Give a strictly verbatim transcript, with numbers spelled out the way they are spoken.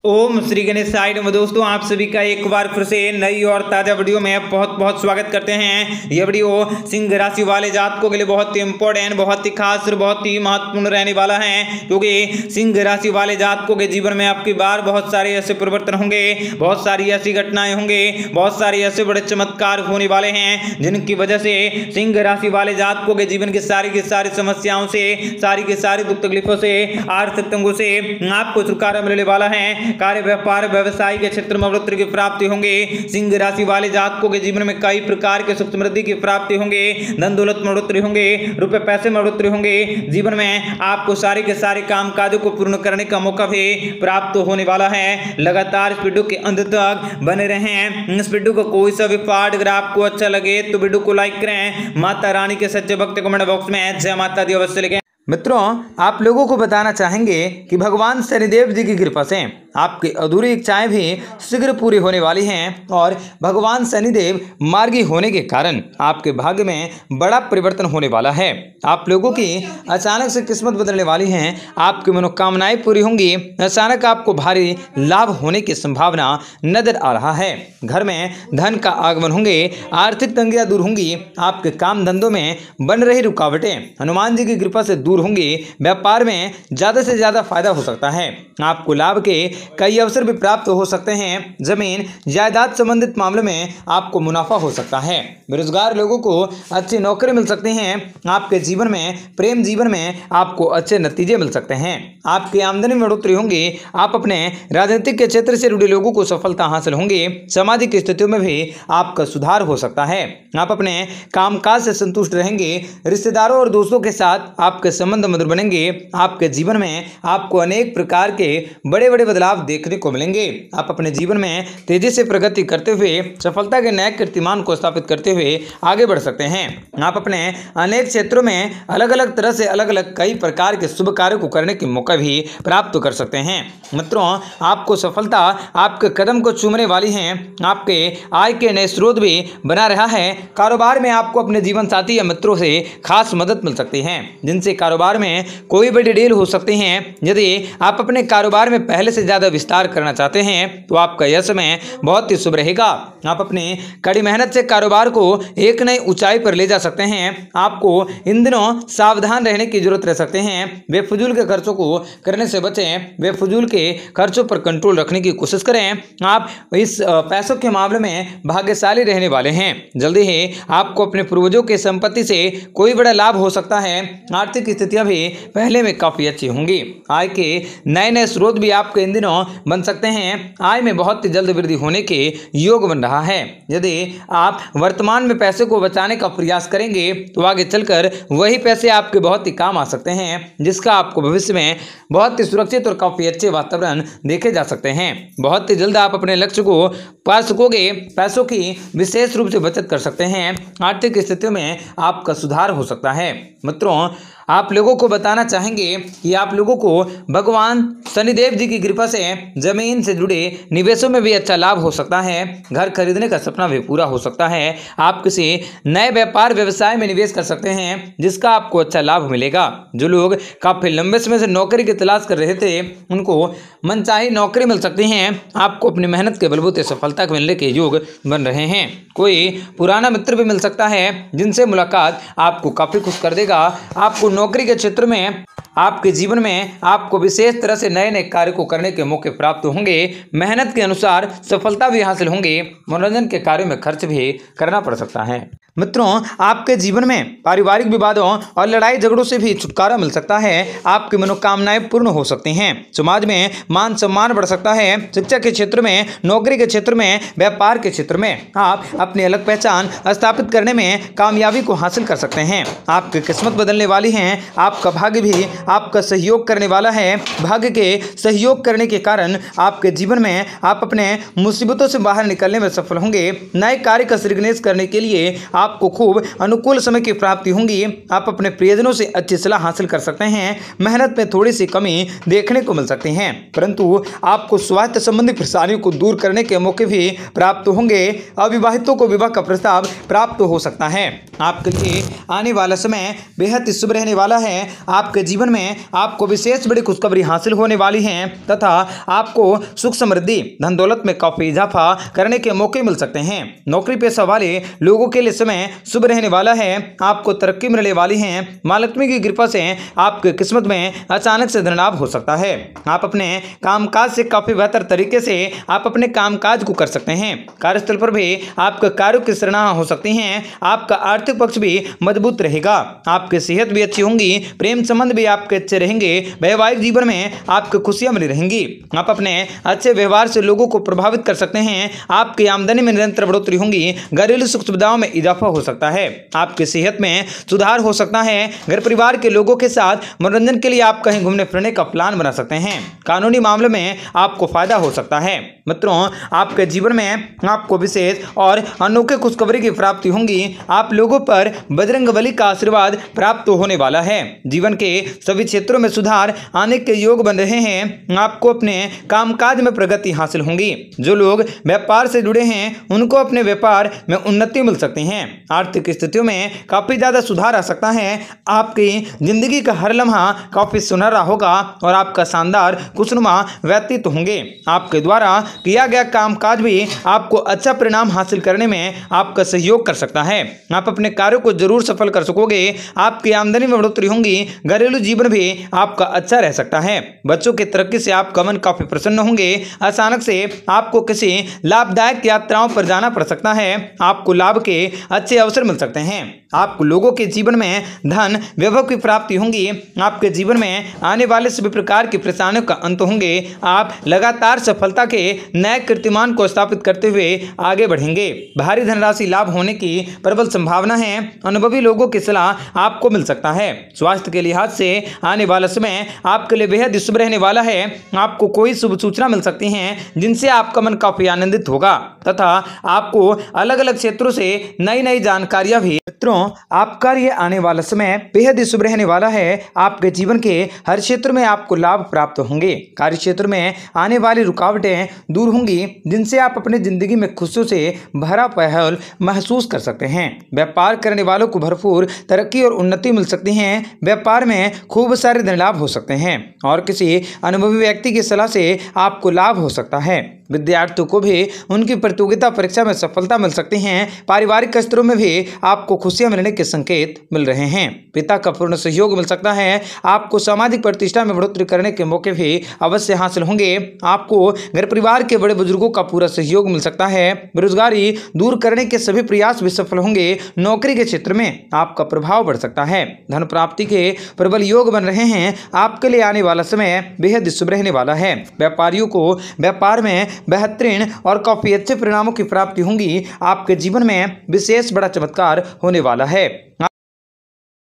ओम श्री गणेशाय नमः। दोस्तों आप सभी का एक बार फिर से नई और ताजा वीडियो में बहुत बहुत स्वागत करते हैं। यह वीडियो सिंह राशि वाले जातकों के लिए बहुत ही इंपॉर्टेंट, बहुत ही खास और बहुत ही महत्वपूर्ण रहने वाला है, क्योंकि सिंह राशि वाले जातकों के जीवन में आपकी बार बहुत सारे ऐसे परिवर्तन होंगे, बहुत सारी ऐसी घटनाएं होंगे, बहुत सारे ऐसे बड़े चमत्कार होने वाले हैं जिनकी वजह से सिंह राशि वाले जातकों के जीवन की सारी की सारी समस्याओं से, सारी की सारी दुख तकलीफों से, आर्थिक तंगों से आपको छुटकारा मिलने वाला है। कार्य व्यापार व्यवसाय के क्षेत्र में बढ़ोतरी की प्राप्ति होंगे। सिंह राशि वाले जातकों के जीवन में कई प्रकार के सुख समृद्धि की प्राप्ति होंगे, धन दौलत में बढ़ोतरी होंगे, रुपए पैसे में बढ़ोतरी होंगे। जीवन में आपको सारे के सारे काम काजों को पूर्ण करने का मौका भी प्राप्त होने वाला है। लगातार इस वीडियो के अंत तक बने रहें। इस वीडियो को कोई सा भी पार्ट अगर आपको अच्छा लगे तो वीडियो को लाइक करें। माता रानी के सच्चे भक्त कमेंट बॉक्स में जय माता दी अवश्य लिखें। मित्रों, आप लोगों को बताना चाहेंगे कि भगवान शनिदेव जी की कृपा से आपकी अधूरी इच्छाएं भी शीघ्र पूरी होने वाली हैं और भगवान शनिदेव मार्गी होने के कारण आपके भाग्य में बड़ा परिवर्तन होने वाला है। आप लोगों की अचानक से किस्मत बदलने वाली है, आपकी मनोकामनाएं पूरी होंगी। अचानक आपको भारी लाभ होने की संभावना नजर आ रहा है। घर में धन का आगमन होंगे, आर्थिक तंगियां दूर होंगी, आपके काम धंधों में बन रही रुकावटें हनुमान जी की कृपा से दूर होंगी। व्यापार में ज्यादा से ज्यादा फायदा हो सकता है। आपको लाभ के कई अवसर भी प्राप्त हो सकते हैं। जमीन जायदाद संबंधित मामलों में आपको मुनाफा हो सकता है। बेरोजगार लोगों को अच्छी नौकरी मिल सकती हैं। आपके जीवन में, प्रेम जीवन में आपको अच्छे नतीजे मिल सकते हैं। आपकी आमदनी में बढ़ोतरी होंगी। आप अपने राजनीतिक के क्षेत्र से जुड़े लोगों को सफलता हासिल होंगी। सामाजिक स्थितियों में भी आपका सुधार हो सकता है। आप अपने कामकाज से संतुष्ट रहेंगे। रिश्तेदारों और दोस्तों के साथ आपके संबंध मधुर बनेंगे। आपके जीवन में आपको अनेक प्रकार के बड़े बड़े बदलाव देखने को मिलेंगे। आप अपने जीवन में तेजी से प्रगति करते हुए सफलता के नए कीर्तिमान को स्थापित करते हुए आगे बढ़ सकते हैं। आप अपने अनेक क्षेत्रों में अलग अलग तरह से अलग अलग कई प्रकार के शुभ कार्यों को करने के मौका भी प्राप्त कर सकते हैं। मित्रों, आपको सफलता आपके कदम को चूमने वाली है। आपके आय के नए स्रोत भी बना रहा है। कारोबार में आपको अपने जीवन साथी या मित्रों से खास मदद मिल सकती है, जिनसे कारोबार में कोई बड़ी डील हो सकती है। यदि आप अपने कारोबार में पहले से ज्यादा विस्तार करना चाहते हैं तो आपका यह समय बहुत ही शुभ रहेगा। आप अपनी कड़ी मेहनत से कारोबार को एक नई ऊंचाई पर ले जा सकते हैं। आपको इन दिनों सावधान रहने की जरूरत रह सकते हैं। बेफजूल के खर्चों को करने से बचें। बेफजूल के खर्चों पर कंट्रोल रखने की कोशिश करें। आप इस पैसों के मामले में भाग्यशाली रहने वाले हैं। जल्दी ही आपको अपने पूर्वजों की संपत्ति से कोई बड़ा लाभ हो सकता है। आर्थिक स्थितियां भी पहले में काफी अच्छी होंगी। आय के नए नए स्रोत भी आपके इन दिनों बन सकते हैं। आय में बहुत ही जल्द वृद्धि होने के योग बन रहा है। यदि आप वर्तमान में पैसे को बचाने का प्रयास करेंगे तो आगे चलकर वही पैसे आपके बहुत ही काम आ सकते हैं, जिसका आपको भविष्य में बहुत ही सुरक्षित और काफी अच्छे वातावरण देखे जा सकते हैं। बहुत ही जल्द आप अपने लक्ष्य को पा सकोगे। पैसों की विशेष रूप से बचत कर सकते हैं। आर्थिक स्थितियों में आपका सुधार हो सकता है। मित्रों, आप लोगों को बताना चाहेंगे कि आप लोगों को भगवान शनिदेव जी की कृपा से जमीन से जुड़े निवेशों में भी अच्छा लाभ हो सकता है। घर खरीदने का सपना भी पूरा हो सकता है। आप किसी नए व्यापार व्यवसाय में निवेश कर सकते हैं, जिसका आपको अच्छा लाभ मिलेगा। जो लोग काफी लंबे समय से नौकरी की तलाश कर रहे थे, उनको मनचाही नौकरी मिल सकती है। आपको अपनी मेहनत के बलबूते सफलता मिलने के योग बन रहे हैं। कोई पुराना मित्र भी मिल सकता है, जिनसे मुलाकात आपको काफी खुश कर देगा। आपको नौकरी के क्षेत्र में, आपके जीवन में आपको विशेष तरह से नए नए कार्य को करने के मौके प्राप्त होंगे। मेहनत के अनुसार सफलता भी हासिल होंगे। मनोरंजन के कार्यों में खर्च भी करना पड़ सकता है। मित्रों, आपके जीवन में पारिवारिक विवादों और लड़ाई झगड़ों से भी छुटकारा मिल सकता है। आपकी मनोकामनाएं पूर्ण हो सकती हैं। समाज में मान सम्मान बढ़ सकता है। शिक्षा के क्षेत्र में, नौकरी के क्षेत्र में, व्यापार के क्षेत्र में आप अपनी अलग पहचान स्थापित करने में कामयाबी को हासिल कर सकते हैं। आपकी किस्मत बदलने वाली है। आपका भाग्य भी आपका सहयोग करने वाला है। भाग्य के सहयोग करने के कारण आपके जीवन में आप अपने मुसीबतों से बाहर निकलने में सफल होंगे। नए कार्य का सृजन करने के लिए आपको खूब अनुकूल समय की प्राप्ति होंगी। आप अपने प्रियजनों से अच्छी सलाह हासिल कर सकते हैं। मेहनत में थोड़ी सी कमी देखने को मिल सकती है, परंतु आपको स्वास्थ्य संबंधी परेशानियों को दूर करने के मौके भी प्राप्त होंगे। अविवाहितों को विवाह का प्रस्ताव प्राप्त हो सकता है। आपके लिए आने वाला समय बेहद शुभ रहने वाला है। आपके जीवन में आपको विशेष बड़ी खुशखबरी हासिल होने वाली है तथा आपको सुख समृद्धि धन दौलत में काफी इजाफा करने के मौके मिल सकते हैं। नौकरी पेशा वाले लोगों के लिए समय शुभ रहने वाला है। आपको तरक्की मिलने वाली है। मां लक्ष्मी की कृपा से आपकी किस्मत में अचानक से धन लाभ हो सकता है। आप अपने कामकाज से काफी बेहतर तरीके से आप अपने कामकाज को कर सकते हैं। कार्यस्थल पर भी आपके कार्यों की सराहना हो सकती है। आपका आर्थिक पक्ष भी मजबूत रहेगा। आपकी सेहत भी अच्छी होंगी। प्रेम संबंध भी आपके अच्छे रहेंगे। वैवाहिक जीवन में आपको खुशियां मिली रहेंगी। आप अपने अच्छे व्यवहार से लोगों को प्रभावित कर सकते हैं। आपकी आमदनी में निरंतर बढ़ोतरी होंगी। घरेलू सुख सुविधाओं में इजाफा हो सकता है। आपकी सेहत में सुधार हो सकता है। घर परिवार के लोगों के साथ मनोरंजन के लिए आप कहीं घूमने फिरने का प्लान बना सकते हैं। कानूनी मामले में आपको फायदा हो सकता है। मित्रों, आपके जीवन में आपको विशेष और अनोखे खुशखबरी की प्राप्ति होंगी। आप लोगों पर बजरंगबली का आशीर्वाद प्राप्त होने वाला है। जीवन के सभी क्षेत्रों में सुधार आने के योग बन रहे हैं। आपको अपने कामकाज में प्रगति हासिल होंगी। जो लोग व्यापार से जुड़े हैं उनको अपने व्यापार में उन्नति मिल सकती है। आर्थिक स्थितियों में काफी ज्यादा सुधार आ सकता है। आपकी जिंदगी का हर लम्हा काफी सुनहरा होगा और आपका शानदार खुशनुमा व्यतीत होंगे। आपके द्वारा किया गया कामकाज भी आपको अच्छा परिणाम हासिल करने में आपका सहयोग कर सकता है। आप अपने कार्यों को जरूर सफल कर सकोगे। आपकी आमदनी में बढ़ोतरी होंगी। घरेलू जीवन भी आपका अच्छा रह सकता है। बच्चों की तरक्की से आपका मन काफी प्रसन्न होंगे। अचानक से आपको किसी लाभदायक यात्राओं पर जाना पड़ सकता है। आपको लाभ के अच्छे अवसर मिल सकते हैं। आपको लोगों के जीवन में धन वैभव की प्राप्ति होंगी। आपके जीवन में आने वाले सभी प्रकार की परेशानियों का अंत होंगे। आप लगातार सफलता के नए कीर्तिमान को स्थापित करते हुए आगे बढ़ेंगे। भारी धनराशि लाभ होने की प्रबल संभावना है। अनुभवी लोगों की सलाह आपको मिल सकता है। स्वास्थ्य के लिहाज से आने वाला समय आपके लिए बेहद शुभ रहने वाला है। आपको कोई शुभ सूचना मिल सकती है जिनसे आपका मन काफी आनंदित होगा तथा आपको अलग अलग क्षेत्रों से नई नई जानकारियां भी। मित्रों, आपका ये आने वाला समय बेहद शुभ रहने वाला है। आपके जीवन के हर क्षेत्र में आपको लाभ प्राप्त होंगे। कार्य क्षेत्र में आने वाली रुकावटें दूर होंगी जिनसे आप अपनी जिंदगी में खुशियों से भरा पहल महसूस कर सकते हैं। व्यापार करने वालों को भरपूर तरक्की और उन्नति मिल सकती है। व्यापार में खूब सारे धन लाभ हो सकते हैं और किसी अनुभवी व्यक्ति की सलाह से आपको लाभ हो सकता है। विद्यार्थियों को भी उनकी प्रतियोगिता परीक्षा में सफलता मिल सकती है। पारिवारिक स्तरों में भी आपको खुशियां मिलने के संकेत मिल रहे हैं। पिता का पूर्ण सहयोग मिल सकता है। आपको सामाजिक प्रतिष्ठा में बढ़ोतरी करने के मौके भी अवश्य हासिल होंगे। आपको घर परिवार के बड़े बुजुर्गों का पूरा सहयोग मिल सकता है। बेरोजगारी दूर करने के सभी प्रयास भी सफल होंगे। नौकरी के क्षेत्र में आपका प्रभाव बढ़ सकता है। धन प्राप्ति के प्रबल योग बन रहे हैं। आपके लिए आने वाला समय बेहद शुभ रहने वाला है। व्यापारियों को व्यापार में बेहतरीन और काफी अच्छे परिणामों की प्राप्ति होंगी। आपके जीवन में विशेष बड़ा चमत्कार होने वाला है।